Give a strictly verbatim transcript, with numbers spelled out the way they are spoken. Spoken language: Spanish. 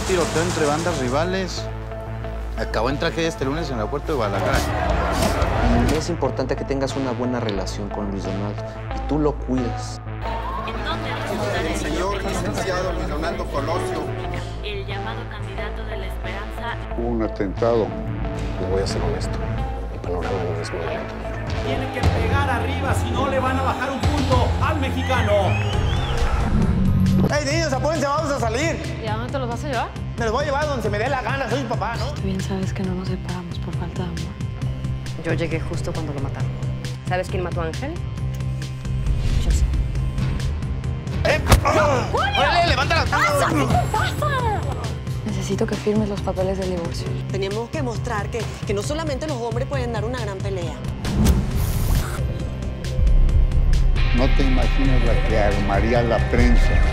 tiroteo entre bandas rivales acabó en tragedia este lunes en el aeropuerto de Guadalajara. Es importante que tengas una buena relación con Luis Donaldo y tú lo cuides. ¿En dónde el señor licenciado Luis Donaldo Colosio? El llamado candidato de la esperanza. Hubo un atentado. Le voy a ser honesto, el panorama no es muy alto. Tiene que pegar arriba, si no le van a bajar un punto al mexicano. ¡Hey, niños, apúrense, vamos a salir! ¿Y a dónde te los vas a llevar? Me los voy a llevar donde se me dé la gana, soy papá, ¿no? Tú bien sabes que no nos separamos por falta de amor. Yo llegué justo cuando lo mataron. ¿Sabes quién mató a Ángel? Yo sé. ¡Eh! ¡Oh! ¡Órale, levanta las manos! ¿Qué pasa? Necesito que firmes los papeles del divorcio. Tenemos que mostrar que, que no solamente los hombres pueden dar una gran pelea. No te imaginas la que armaría la prensa